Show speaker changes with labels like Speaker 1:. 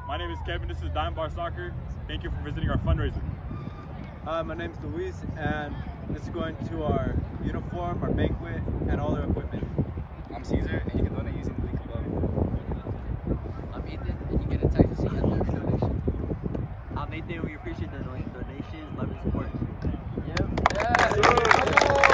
Speaker 1: My name is Kevin. This is Dime Bar Soccer. Thank you for visiting our fundraiser.
Speaker 2: My name is Luis, and this is going to our uniform, our banquet, and all our equipment.
Speaker 3: I'm Caesar, and you can donate using the link above.
Speaker 4: I'm Ethan, and you get a text to see every donation. I'm Nathan. We appreciate the donations, love, and support.
Speaker 5: Yep. Yeah.